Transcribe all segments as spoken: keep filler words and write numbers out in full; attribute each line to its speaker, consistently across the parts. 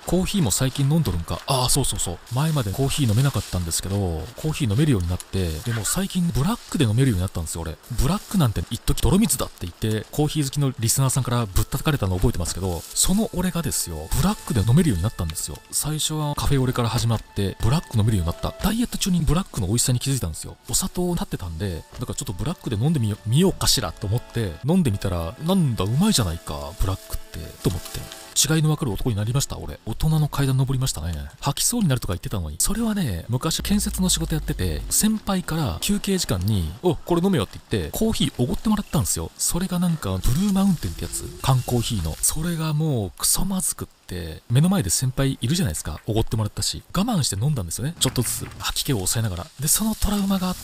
Speaker 1: コーヒーも最近飲んどるんか。ああ、そうそうそう。前までコーヒー飲めなかったんですけど、コーヒー飲めるようになって、でも最近ブラックで飲めるようになったんですよ、俺。ブラックなんて一時泥水だって言って、コーヒー好きのリスナーさんからぶったたかれたの覚えてますけど、その俺がですよ、ブラックで飲めるようになったんですよ。最初はカフェオレから始まって、ブラック飲めるようになった。ダイエット中にブラックの美味しさに気づいたんですよ。お砂糖を立ってたんで、だからちょっとブラックで飲んでみよ見ようかしらと思って、飲んでみたら、なんだうまいじゃないか、ブラックって、と思って。違いの分かる男になりました。俺大人の階段登りましたね。吐きそうになるとか言ってたのに、それはね、昔建設の仕事やってて、先輩から休憩時間におこれ飲めよって言ってコーヒーおごってもらったんですよ。それがなんかブルーマウンテンってやつ、缶コーヒーの。それがもうクソまずくって、目の前で先輩いるじゃないですか。おごってもらったし我慢して飲んだんですよね、ちょっとずつ吐き気を抑えながら。でそのトラウマがあって、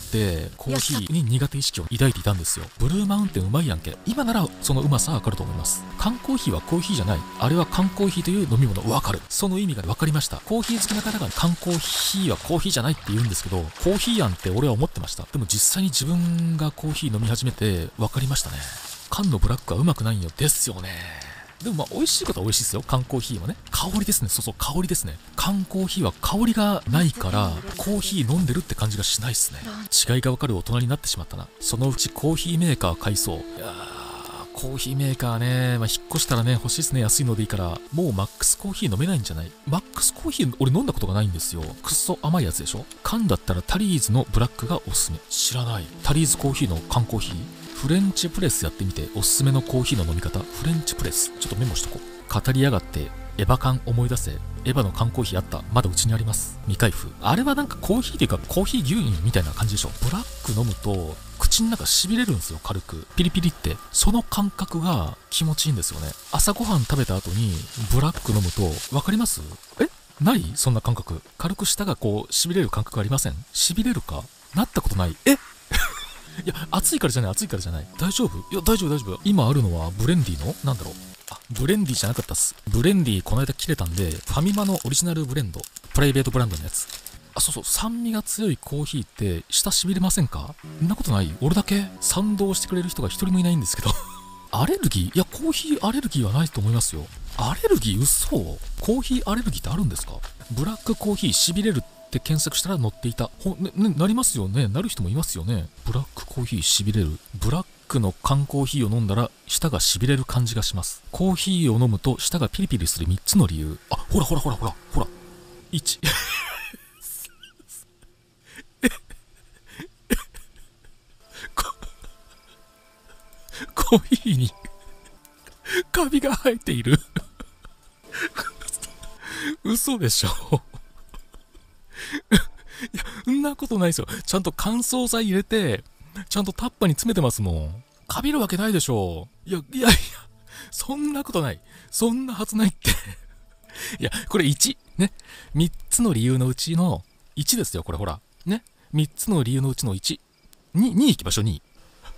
Speaker 1: コーヒーに苦手意識を抱いていたんですよ。ブルーマウンテンうまいやんけ。今ならそのうまさはわかると思います。缶コーヒーはコーヒーじゃない、あれは缶コーヒーという飲み物。わかる、その意味が分かりました。コーヒー好きな方が缶コーヒーはコーヒーじゃないって言うんですけど、コーヒーやんって俺は思ってました。でも実際に自分がコーヒー飲み始めて分かりましたね。缶のブラックはうまくないんよですよね。でもまあ美味しいことは美味しいですよ、缶コーヒーはね。香りですね、そうそう香りですね。缶コーヒーは香りがないからコーヒー飲んでるって感じがしないっすね。違いが分かる大人になってしまったな。そのうちコーヒーメーカー買いそう。いやーコーヒーメーカーね、まあ、引っ越したらね欲しいですね。安いのでいいから。もうマックスコーヒー飲めないんじゃない？マックスコーヒー俺飲んだことがないんですよ。くっそ甘いやつでしょ。缶だったらタリーズのブラックがおすすめ。知らない。タリーズコーヒーの缶コーヒー。フレンチプレスやってみて。おすすめのコーヒーの飲み方。フレンチプレスちょっとメモしとこう。語りやがってエヴァ缶思い出せ。エヴァの缶コーヒーあった。まだうちにあります。未開封。あれはなんかコーヒーというかコーヒー牛乳みたいな感じでしょ。ブラック飲むと口の中しびれるんですよ。軽くピリピリって。その感覚が気持ちいいんですよね。朝ごはん食べた後にブラック飲むと分かります？えない？そんな感覚。軽く舌がこうしびれる感覚ありません？しびれるかなったことない？えいや暑いからじゃない、暑いからじゃない。大丈夫？いや大丈夫大丈夫。今あるのはブレンディのなんだろう、あブレンディじゃなかったっす。ブレンディこの間切れたんで、ファミマのオリジナルブレンド、プライベートブランドのやつ。あ、そうそう、酸味が強いコーヒーって舌しびれませんか？そんなことない？俺だけ賛同してくれる人が一人もいないんですけどアレルギー？いやコーヒーアレルギーはないと思いますよ。アレルギー？嘘。コーヒーアレルギーってあるんですか？ブラックコーヒーしびれるって検索したら載っていた。ほねねなりますよね。なる人もいますよね。ブラックコーヒーしびれる。ブラックの缶コーヒーを飲んだら舌がしびれる感じがします。コーヒーを飲むと舌がピリピリするみっつの理由。あ、ほらほらほらほらほら。いちコーヒーにカビが生えている嘘でしょいや、そんなことないですよ。ちゃんと乾燥剤入れて、ちゃんとタッパーに詰めてますもん。カビるわけないでしょ。いや、いやいや、そんなことない。そんなはずないっていや、これいち。ね。みっつの理由のうちのいちですよ、これほら。ね。みっつの理由のうちのいち。に、に行きましょう、に。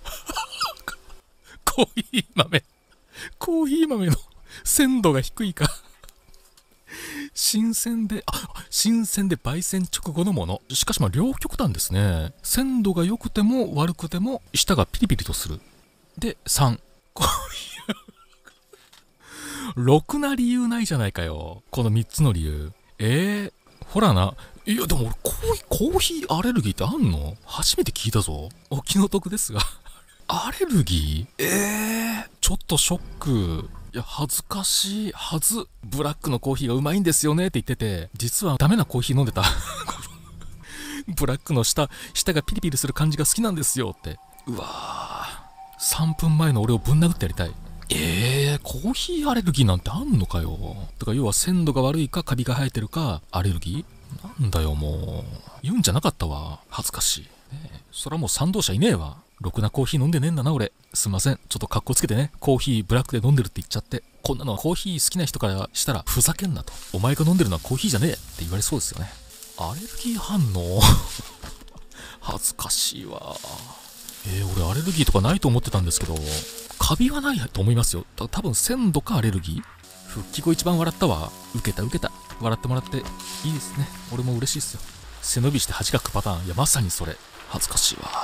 Speaker 1: コーヒー豆。コーヒー豆の鮮度が低いか新鮮で、あ、新鮮で焙煎直後のもの。しかしまあ両極端ですね。鮮度が良くても悪くても舌がピリピリとする。で、さん。こういう、ろくな理由ないじゃないかよ。このみっつの理由。えー、ほらな。いやでも俺コーヒー、コーヒーアレルギーってあんの？初めて聞いたぞ。お気の毒ですが。アレルギー？えー、ちょっとショック。いや、恥ずかしいはず。ブラックのコーヒーがうまいんですよねって言ってて、実はダメなコーヒー飲んでた。ブラックの舌、舌がピリピリする感じが好きなんですよって。うわー。さんぷんまえの俺をぶん殴ってやりたい。えー、コーヒーアレルギーなんてあんのかよ。だから要は鮮度が悪いかカビが生えてるかアレルギーなんだよもう。言うんじゃなかったわ。恥ずかしい。ねえ、そらもう賛同者いねえわ。ろくなコーヒー飲んでねえんだな俺。すいません、ちょっとカッコつけてね、コーヒーブラックで飲んでるって言っちゃって。こんなのはコーヒー好きな人からしたらふざけんなと。お前が飲んでるのはコーヒーじゃねえって言われそうですよね。アレルギー反応恥ずかしいわ。えー、俺アレルギーとかないと思ってたんですけど、カビはないと思いますよ。た多分鮮度かアレルギー。復帰後一番笑ったわ。受けた受けた。笑ってもらっていいですね。俺も嬉しいっすよ。背伸びして恥かくパターン。いやまさにそれ。恥ずかしいわ。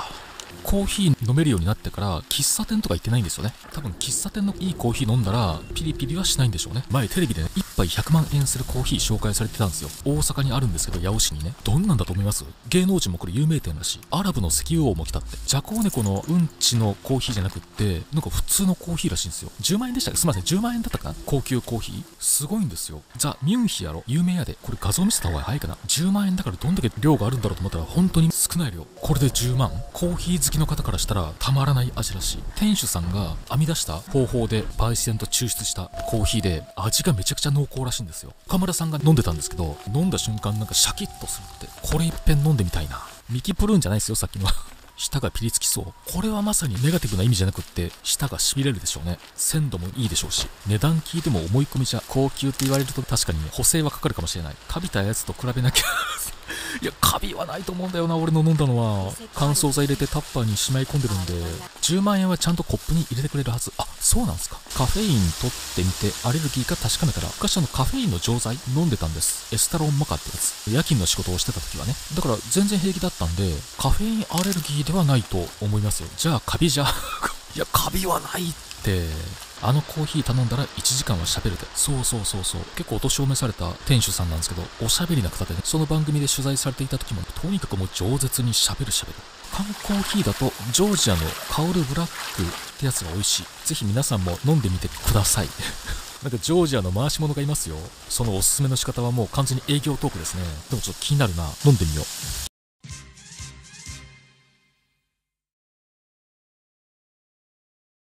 Speaker 1: コーヒー飲めるようになってから喫茶店とか行ってないんですよね。多分喫茶店のいいコーヒー飲んだらピリピリはしないんでしょうね。前テレビでね、いっぱいひゃくまんえんするコーヒー紹介されてたんですよ。大阪にあるんですけど、八尾市にね。どんなんだと思います？芸能人もこれ有名店だし、アラブの石油王も来たって。ジャコウネコのうんちのコーヒーじゃなくって、なんか普通のコーヒーらしいんですよ。じゅうまんえんでしたっけ？すみません、じゅうまんえんだったかな？高級コーヒーすごいんですよ。ザ・ミュンヒやろ、有名やで。これ画像見せた方が早いかな。じゅうまんえんだからどんだけ量があるんだろうと思ったら本当に少ない量。これでじゅうまん。コーヒー好きの方からしたらたまらない味らしい。店主さんが編み出した方法で焙煎と抽出したコーヒーで味がめちゃくちゃ濃厚らしいんですよ。岡村さんが飲んでたんですけど、飲んだ瞬間なんかシャキッとするって。これいっぺん飲んでみたいな。ミキプルーンじゃないですよ、さっきのは。舌がピリつきそう。これはまさにネガティブな意味じゃなくって舌がしびれるでしょうね。鮮度もいいでしょうし、値段聞いても思い込みじゃ高級って言われると確かに補正はかかるかもしれない。カビたやつと比べなきゃいやカビはないと思うんだよな。俺の飲んだのは乾燥剤入れてタッパーにしまい込んでるんで、じゅうまんえんはちゃんとコップに入れてくれるはず。あ、そうなんですか。カフェイン取ってみてアレルギーか確かめたら、昔あのカフェインの錠剤飲んでたんです。エスタロンマカってやつ。夜勤の仕事をしてた時はね。だから全然平気だったんで、カフェインアレルギーではないと思いますよ。じゃあカビじゃいやカビはないって。あのコーヒー頼んだらいちじかんは喋るで。そうそうそうそう。結構お年を召された店主さんなんですけど、おしゃべりな方でね、その番組で取材されていた時も、とにかくもう饒舌に喋る喋る。缶コーヒーだと、ジョージアの香るブラックってやつが美味しい。ぜひ皆さんも飲んでみてください。なんかジョージアの回し者がいますよ。そのおすすめの仕方はもう完全に営業トークですね。でもちょっと気になるな。飲んでみよう。